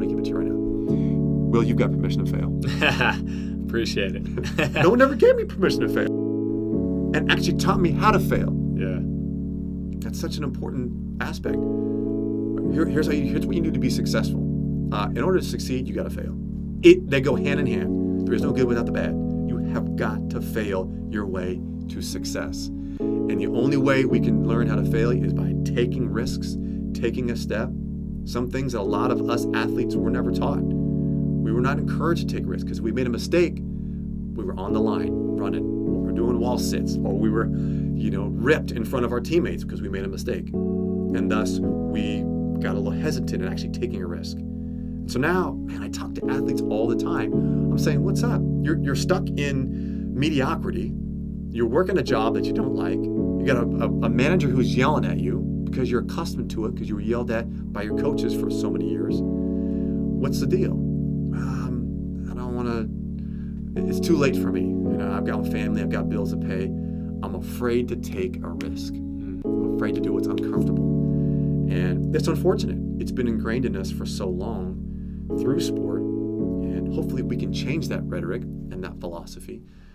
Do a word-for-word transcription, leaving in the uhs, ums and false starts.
to give it to you right now. Will, you've got permission to fail. Appreciate it. No one ever gave me permission to fail, and actually taught me how to fail. Yeah. That's such an important aspect. Here, here's how you, here's what you need to be successful. Uh, in order to succeed, you got to fail. It they go hand in hand. There is no good without the bad. You have got to fail your way to success. And the only way we can learn how to fail is by taking risks, taking a step. Some things that a lot of us athletes were never taught. We were not encouraged to take risks because if we made a mistake, we were on the line running, or we were doing wall sits, or we were, you know, ripped in front of our teammates because we made a mistake. And thus, we got a little hesitant in actually taking a risk. And so now, man, I talk to athletes all the time. I'm saying, what's up? You're, you're stuck in mediocrity. You're working a job that you don't like. You got a, a, a manager who's yelling at you because you're accustomed to it because you were yelled at by your coaches for so many years. What's the deal? Um, I don't want to, it's too late for me. You know, I've got a family, I've got bills to pay. I'm afraid to take a risk. I'm afraid to do what's uncomfortable. And that's unfortunate. It's been ingrained in us for so long through sport. And hopefully we can change that rhetoric and that philosophy